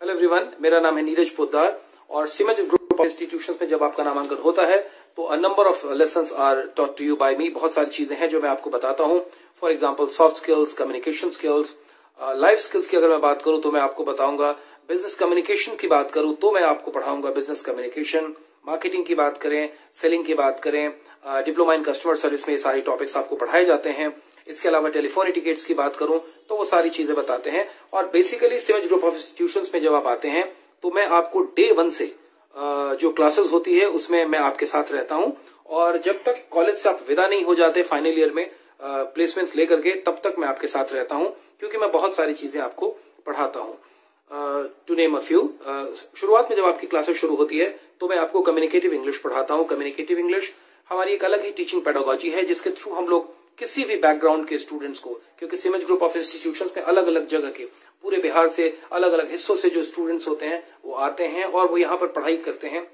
Hello everyone, मेरा नाम है नीरज पोद्दार और सिमज ग्रुप ऑफ इंस्टीट्यूशंस में जब आपका नामांकन होता है तो a number of lessons are taught to you by me. बहुत सारी चीजें हैं जो मैं आपको बताता हूं। For example soft skills, communication skills, life skills की अगर मैं बात करूं तो मैं आपको बताऊंगा। बिजनेस कम्युनिकेशन की बात करूं तो मैं आपको पढ़ाऊंगा बिजनेस कम्युनिकेशन। मार्केटिंग की बात करें, सेलिंग की बात करें, डिप्लोमा इन कस्टमर सर्विस में ये सारे टॉपिक्स आपको पढ़ाए जाते हैं। इसके अलावा टेलीफोन एटिकेट्स की बात करूं तो वो सारी चीजें बताते हैं। और basically SIMS group of institutions में जब आप आते हैं तो मैं आपको डे 1 से जो क्लासेस होती है उसमें मैं आपके साथ रहता हूं और जब तक कॉलेज से आप विदा नहीं हो जाते फाइनल ईयर में प्लेसमेंट्स लेकर के, तब तक मैं आपके साथ रहता हूं क्योंकि मैं बहुत सारी चीजें आपको पढ़ाता हूं। टू नेम अ फ्यू, शुरुआत में जब आपकी क्लासेस शुरू होती है तो मैं आपको कम्युनिकेटिव इंग्लिश पढ़ाता हूं। कम्युनिकेटिव इंग्लिश हमारी एक अलग ही टीचिंग पेडागोजी है जिसके थ्रू हम लोग किसी भी बैकग्राउंड के स्टूडेंट्स को, क्योंकि सिमज ग्रुप ऑफ इंस्टीट्यूशंस में अलग अलग जगह के, पूरे बिहार से अलग अलग हिस्सों से जो स्टूडेंट्स होते हैं वो आते हैं और वो यहाँ पर पढ़ाई करते हैं।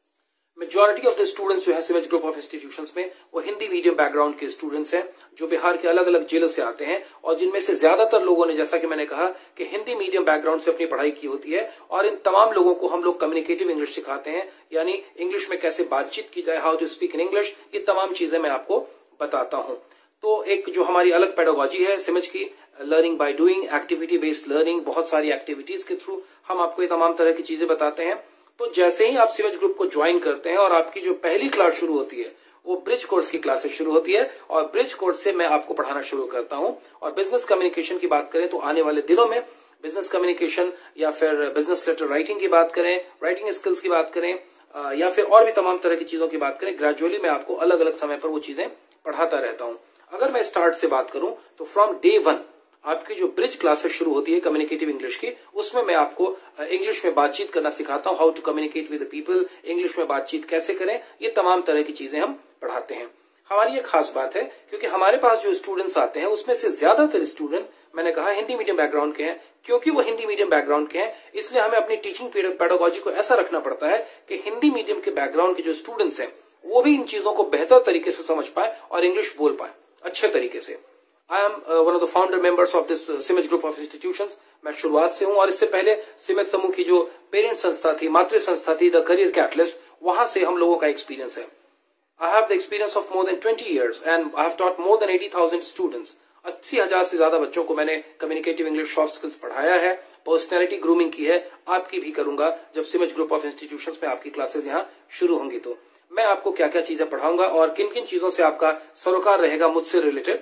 मेजॉरिटी ऑफ द स्टूडेंट्स जो है सिमज ग्रुप ऑफ इंस्टीट्यूशंस में वो हिंदी मीडियम बैकग्राउंड के स्टूडेंट्स हैं जो बिहार के अलग अलग जिलों से आते हैं और जिनमें से ज्यादातर लोगों ने, जैसा कि मैंने कहा, कि हिंदी मीडियम बैकग्राउंड से अपनी पढ़ाई की होती है। और इन तमाम लोगों को हम लोग कम्युनिकेटिव इंग्लिश सिखाते हैं, यानी इंग्लिश में कैसे बातचीत की जाए, how to speak in English, ये तमाम चीजें मैं आपको बताता हूं। तो एक जो हमारी अलग पेडागोजी है सिमज की, learning by doing, activity based learning, बहुत सारी एक्टिविटीज के थ्रू हम आपको ये तमाम तरह की चीजें बताते हैं। तो जैसे ही आप सिमज ग्रुप को ज्वाइन करते हैं और आपकी जो पहली क्लास शुरू होती है वो ब्रिज कोर्स की क्लासेस शुरू होती है और ब्रिज कोर्स से मैं आपको पढ़ाना शुरू करता हूं। और बिजनेस कम्युनिकेशन की बात करें तो आने वाले दिनों में बिजनेस कम्युनिकेशन या फिर बिजनेस लेटर राइटिंग की बात करें, राइटिंग स्किल्स की बात करें या फिर और भी तमाम तरह की चीजों की बात करें, ग्रेजुअली मैं आपको अलग अलग समय पर वो चीजें पढ़ाता रहता हूं। अगर मैं स्टार्ट से बात करूं तो फ्रॉम डे 1 आपकी जो ब्रिज क्लासेस शुरू होती है कम्युनिकेटिव इंग्लिश की, उसमें मैं आपको इंग्लिश में बातचीत करना सिखाता हूं। How to communicate with the people, English में बातचीत कैसे करें, ये तमाम तरह की चीजें हम पढ़ाते हैं। हमारी ये खास बात है क्योंकि हमारे पास जो स्टूडेंट्स आते हैं उसमें से ज्यादातर स्टूडेंट, मैंने कहा, हिंदी मीडियम बैकग्राउंड के हैं। क्योंकि वो हिंदी मीडियम बैकग्राउंड के हैं इसलिए हमें अपनी टीचिंग पेडागोजी को ऐसा रखना पड़ता है कि हिंदी मीडियम के बैकग्राउंड के जो स्टूडेंट्स हैं वो भी इन चीजों को बेहतर तरीके से समझ पाए और इंग्लिश बोल पाए अच्छे तरीके से। I am one of the founder members of this SIMS group of institutions. मैं शुरुआत से हूं और इससे पहले सिमज समूह की जो पेरेंट संस्था थी, मातृ संस्था थी, द करियर कैटलिस्ट, वहां से हम लोगों का एक्सपीरियंस है। I have the experience of more than 20 years and I have taught more than 80,000 students. 80,000 से ज्यादा बच्चों को मैंने कम्युनिकेटिव इंग्लिश सॉफ्ट स्किल्स पढ़ाया है। पर्सनैलिटी ग्रूमिंग की है, आपकी भी करूंगा जब सिमज ग्रुप ऑफ इंस्टीट्यूशंस में आपकी क्लासेस यहाँ शुरू होंगी। तो मैं आपको क्या क्या चीजें पढ़ाऊंगा और किन किन चीजों से आपका सरोकार रहेगा मुझसे रिलेटेड।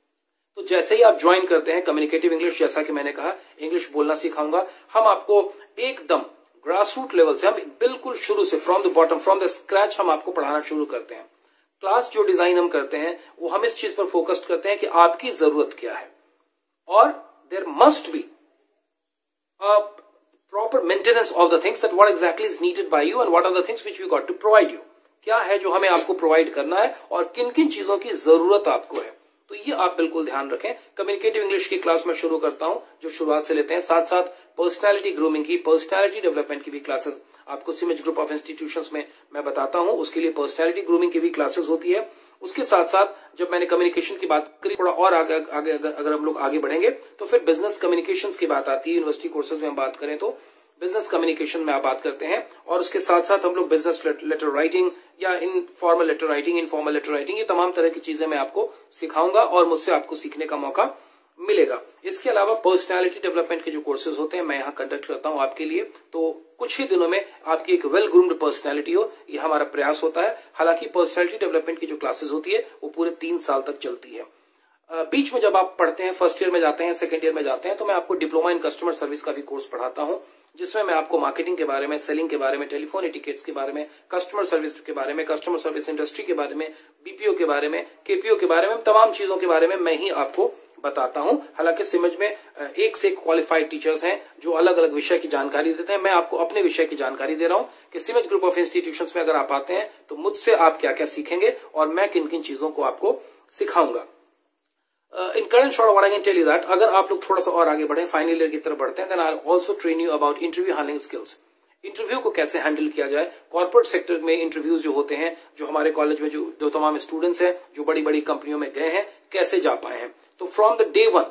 तो जैसे ही आप ज्वाइन करते हैं कम्युनिकेटिव इंग्लिश, जैसा कि मैंने कहा, इंग्लिश बोलना सिखाऊंगा। हम आपको एकदम ग्रास रूट लेवल से, हम बिल्कुल शुरू से, from the bottom, from the scratch हम आपको पढ़ाना शुरू करते हैं। क्लास जो डिजाइन हम करते हैं वो हम इस चीज पर फोकस करते हैं कि आपकी जरूरत क्या है और there must be proper maintenance of the things, that what exactly is needed by you and what are the things which we got to provide you. क्या है जो हमें आपको प्रोवाइड करना है और किन किन चीजों की जरूरत आपको है, तो ये आप बिल्कुल ध्यान रखें। कम्युनिकेटिव इंग्लिश की क्लास में शुरू करता हूं जो शुरुआत से लेते हैं, साथ साथ पर्सनैलिटी ग्रूमिंग की, पर्सनैलिटी डेवलपमेंट की भी क्लासेस आपको सिमज ग्रुप ऑफ इंस्टीट्यूशंस में मैं बताता हूं। उसके लिए पर्सनैलिटी ग्रूमिंग की भी क्लासेस होती है। उसके साथ साथ जब मैंने कम्युनिकेशन की बात करी, थोड़ा और आगे अगर हम लोग आगे बढ़ेंगे तो फिर बिजनेस कम्युनिकेशन की बात आती है। यूनिवर्सिटी कोर्सेज में हम बात करें तो बिजनेस कम्युनिकेशन में आप बात करते हैं और उसके साथ साथ हम लोग बिजनेस लेटर राइटिंग या informal letter writing, informal letter writing, ये तमाम तरह की चीजें मैं आपको सिखाऊंगा और मुझसे आपको सीखने का मौका मिलेगा। इसके अलावा पर्सनैलिटी डेवलपमेंट के जो कोर्सेज होते हैं मैं यहाँ कंडक्ट करता हूँ आपके लिए। तो कुछ ही दिनों में आपकी एक वेल ग्रूम्ड पर्सनैलिटी हो, ये हमारा प्रयास होता है। हालांकि पर्सनैलिटी डेवलपमेंट की जो क्लासेस होती है वो पूरे 3 साल तक चलती है। बीच में जब आप पढ़ते हैं, फर्स्ट ईयर में जाते हैं, सेकंड ईयर में जाते हैं, तो मैं आपको डिप्लोमा इन कस्टमर सर्विस का भी कोर्स पढ़ाता हूं जिसमें मैं आपको मार्केटिंग के बारे में, सेलिंग के बारे में, टेलीफोन एटिकेट्स के बारे में, कस्टमर सर्विस के बारे में, कस्टमर सर्विस इंडस्ट्री के बारे में, बीपीओ के बारे में, केपीओ के बारे में, तमाम चीजों के बारे में मैं ही आपको बताता हूं। हालांकि सिमज में एक से एक क्वालिफाइड टीचर्स हैं जो अलग अलग विषय की जानकारी देते हैं। मैं आपको अपने विषय की जानकारी दे रहा हूं कि सिमज ग्रुप ऑफ इंस्टीट्यूशंस में अगर आप आते हैं तो मुझसे आप क्या क्या सीखेंगे और मैं किन किन चीजों को आपको सिखाऊंगा। In current short what I can tell you that अगर आप लोग थोड़ा सा और आगे बढ़े, फाइनल ईयर की तरफ बढ़ते हैं, then I also train you about interview handling skills. Interview को कैसे हैंडल किया जाए, कॉर्पोरेट सेक्टर में इंटरव्यूज जो होते हैं, जो हमारे कॉलेज में जो तमाम स्टूडेंट्स हैं जो बड़ी बड़ी कंपनियों में गए हैं, कैसे जा पाए हैं। तो फ्रॉम द डे 1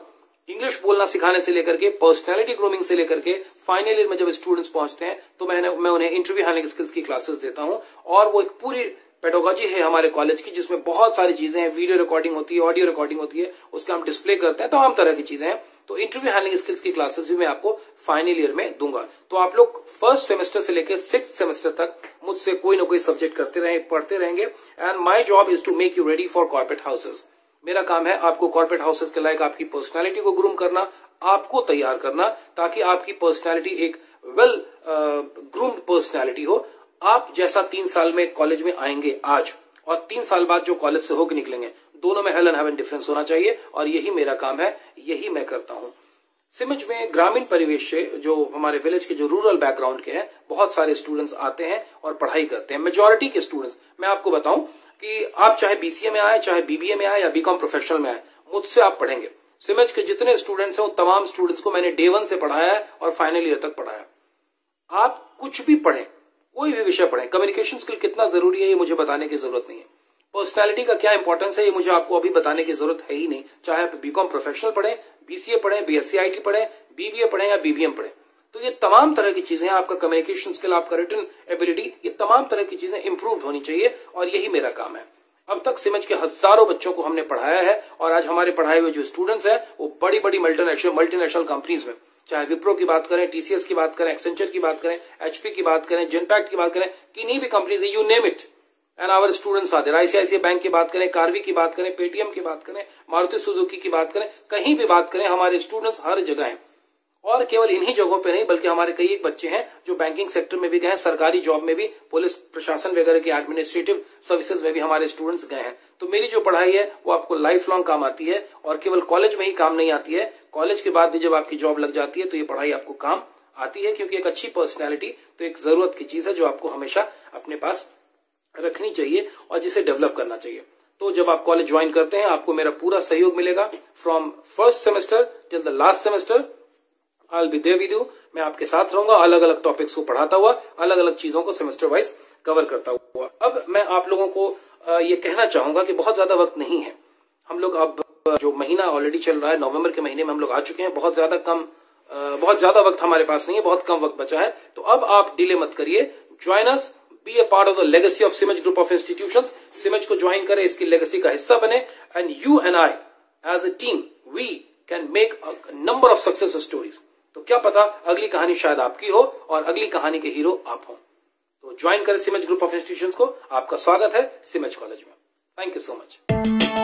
इंग्लिश बोलना सिखाने से लेकर के पर्सनैलिटी ग्रूमिंग से लेकर के फाइनल ईयर में जब स्टूडेंट्स पहुंचते हैं तो मैं उन्हें इंटरव्यू हैंडलिंग स्किल्स की क्लासेस देता हूं। और वो एक पूरी पेडोलॉजी है हमारे कॉलेज की, जिसमें बहुत सारी चीजें हैं, वीडियो रिकॉर्डिंग होती है, ऑडियो रिकॉर्डिंग होती है, उसका हम डिस्प्ले करते हैं, तमाम तरह की चीजें हैं। तो इंटरव्यू हैंडलिंग स्किल्स की क्लासेस भी मैं आपको फाइनल ईयर में दूंगा। तो आप लोग फर्स्ट सेमेस्टर से लेकर 6th सेमेस्टर तक मुझसे कोई ना कोई सब्जेक्ट पढ़ते रहेंगे। And my job is to make you ready for corporate houses. मेरा काम है आपको कॉर्पोरेट हाउसेस के लायक आपकी पर्सनैलिटी को ग्रूम करना, आपको तैयार करना, ताकि आपकी पर्सनैलिटी एक वेल ग्रूम्ड पर्सनैलिटी हो। आप जैसा 3 साल में कॉलेज में आएंगे आज और 3 साल बाद जो कॉलेज से होकर निकलेंगे, दोनों में हेल एंड हेवन डिफरेंस होना चाहिए। और यही मेरा काम है, यही मैं करता हूं। सिमज में ग्रामीण परिवेश से, जो हमारे विलेज के जो रूरल बैकग्राउंड के हैं, बहुत सारे स्टूडेंट्स आते हैं और पढ़ाई करते हैं। मेजॉरिटी के स्टूडेंट्स, मैं आपको बताऊं कि आप चाहे बीसीए में आए, चाहे बीबीए में आए या बीकॉम प्रोफेशनल में आए, मुझसे आप पढ़ेंगे। सिमज के जितने स्टूडेंट्स हैं उन तमाम स्टूडेंट्स को मैंने डे 1 से पढ़ाया है और फाइनल ईयर तक पढ़ाया। आप कुछ भी पढ़ें, कोई भी विषय पढ़ें, कम्युनिकेशन स्किल कितना जरूरी है ये मुझे बताने की जरूरत नहीं है। पर्सनैलिटी का क्या इंपॉर्टेंस है ये मुझे आपको अभी बताने की जरूरत है ही नहीं। चाहे आप बीकॉम प्रोफेशनल पढ़ें, बीसीए पढ़ें, बीएससी आईटी पढ़ें, बीबीए पढ़ें या बीबीएम पढ़ें, तो ये तमाम तरह की चीजें, आपका कम्युनिकेशन स्किल, आपका रिटन एबिलिटी, ये तमाम तरह की चीजें इंप्रूव होनी चाहिए और यही मेरा काम है। अब तक सिमज के हजारों बच्चों को हमने पढ़ाया है और आज हमारे पढ़ाए हुए जो स्टूडेंट्स हैं वो बड़ी बड़ी मल्टीनेशनल कंपनीज में, चाहे विप्रो की बात करें, टीसीएस की बात करें, एक्सेंचर की बात करें, एचपी की बात करें, जेनपैक्ट की बात करें, किन्हीं भी companies, you name it, and our students are there. ICICI bank की बात करें, कार्वी की बात करें, पेटीएम की बात करें, मारुति सुजुकी की बात करें, कहीं भी बात करें, हमारे स्टूडेंट्स हर जगह हैं। और केवल इन्हीं जगहों पे नहीं, बल्कि हमारे कई एक बच्चे हैं जो बैंकिंग सेक्टर में भी गए हैं, सरकारी जॉब में भी, पुलिस प्रशासन वगैरह की एडमिनिस्ट्रेटिव सर्विसेज में भी हमारे स्टूडेंट्स गए हैं। तो मेरी जो पढ़ाई है वो आपको लाइफ लॉन्ग काम आती है और केवल कॉलेज में ही काम नहीं आती है, कॉलेज के बाद भी जब आपकी जॉब लग जाती है तो ये पढ़ाई आपको काम आती है। क्योंकि एक अच्छी पर्सनैलिटी तो एक जरूरत की चीज है जो आपको हमेशा अपने पास रखनी चाहिए और जिसे डेवलप करना चाहिए। तो जब आप कॉलेज ज्वाइन करते हैं आपको मेरा पूरा सहयोग मिलेगा। From first semester till the last semester I will be there with you. मैं आपके साथ रहूंगा, अलग अलग टॉपिक्स को पढ़ाता हुआ, अलग अलग चीजों को सेमेस्टर वाइज कवर करता हुआ। अब मैं आप लोगों को ये कहना चाहूंगा कि बहुत ज्यादा वक्त नहीं है। हम लोग अब जो महीना ऑलरेडी चल रहा है, नवंबर के महीने में हम लोग आ चुके हैं। बहुत ज्यादा वक्त हमारे पास नहीं है, बहुत कम वक्त बचा है। तो अब आप डिले मत करिए, join us, be a part of the legacy of SIMS group of institutions. SIMS को ज्वाइन करें, इसकी लेगेसी का हिस्सा बने, and you and I as a team we can make a number of success stories. तो क्या पता अगली कहानी शायद आपकी हो और अगली कहानी के हीरो आप हो। तो ज्वाइन करें सिमज ग्रुप ऑफ इंस्टीट्यूशंस को। आपका स्वागत है सिमज कॉलेज में। Thank you so much.